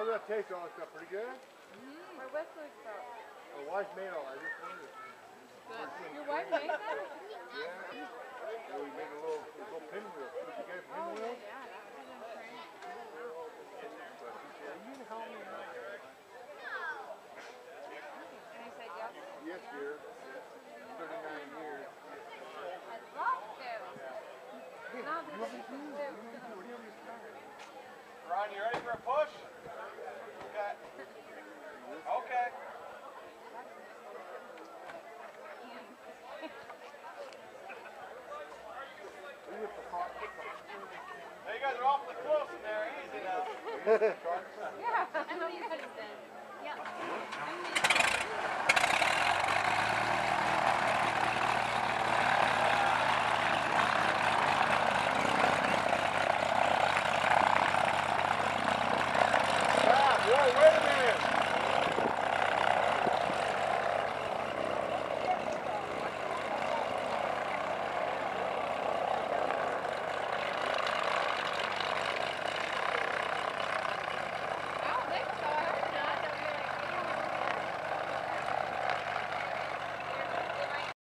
How's that taste? All that stuff pretty good? My West Coast stuff. My wife made all that. I just wondered. Your wife made that? Yeah. So we made a little pinwheel. Did you get a pinwheel? Yeah, that was in French. You can help me out. And he said yes? Yes, dear. 39 years. I'd love to. No, because he can do. Ron, you ready for a push? Okay. Okay. Hey, you guys are awfully close in there. Easy now. Yeah, I know you could have been. Yeah.